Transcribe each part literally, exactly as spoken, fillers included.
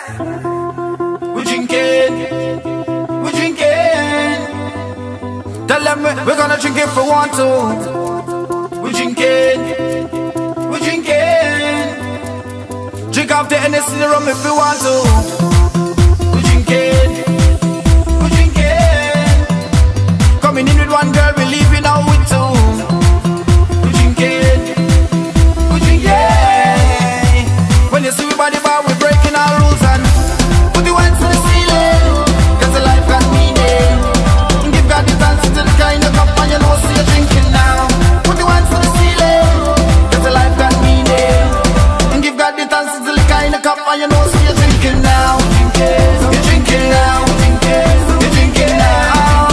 We drinking, we drinking. Tell them we, we're gonna drink it for one, two. We drinking, we drinking. Drink off the Hennessy, the rum if you want to. We drinking, we drinking. Coming in with one girl, we leaving out with two. We drinking, we drinking. When you see me by the bar, we breaking our rules and put the hands to the ceiling, cause the life got meaning. Give God the thanks to the kind of cup and you know see you drinking now. Put the hands to the ceiling, cause the life got meaning. Give God the thanks to the kind of cup and you know see you drinking now. You're drinking now, you're drinking now.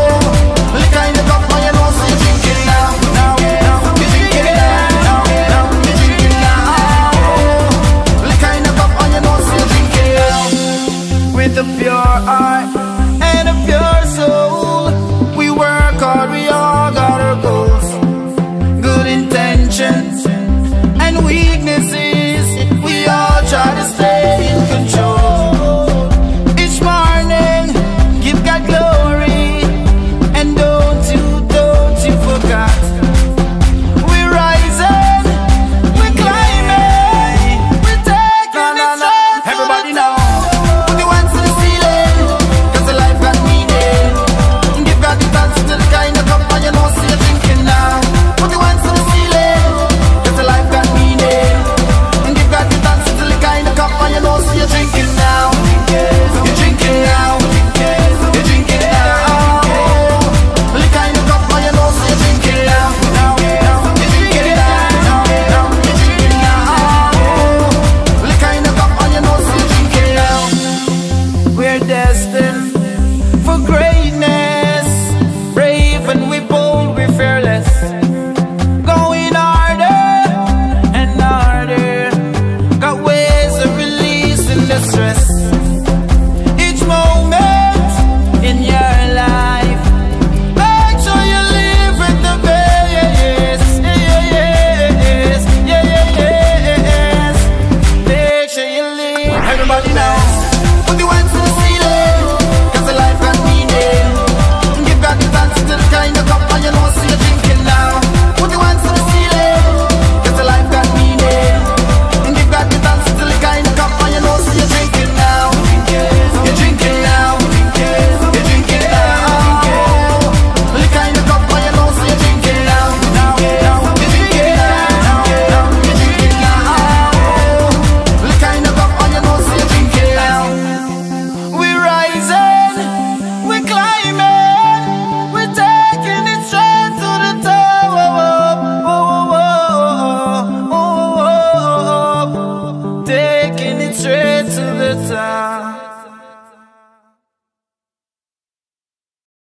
The kind of cup and you know see you drinking now. You're drinking now, you're drinking now. The kind of cup and you know see you drinking now. With a pure heart and a pure soul, we work hard, we all got our goals, good intentions and weaknesses. We all try to stay in control. Each morning, give God glory, and don't you, don't you forget. We're rising, we're climbing, we're taking it straight. Everybody now. Put your hands to the ceiling, cause the life got meaning. Give God the thanks to the kind of cup and you know see you drinking now. Put your hands to the ceiling, cause the life got meaning. Give God the thanks to the kind of cup and you know see you drinking now. You're drinking now, you're drinking now. The kind of cup and you know see you drinking now. You're drinking now, you're drinking now. The kind of cup and you know see you drinking now. We're destined for greatness, brave and we bold, we're fearless. Going harder and harder, got ways of releasing the stress. Each moment in your life, make sure you live with the best. Yeah, yeah, yes, yeah, yeah, yes. Make sure you live. Everybody now, put your hands to the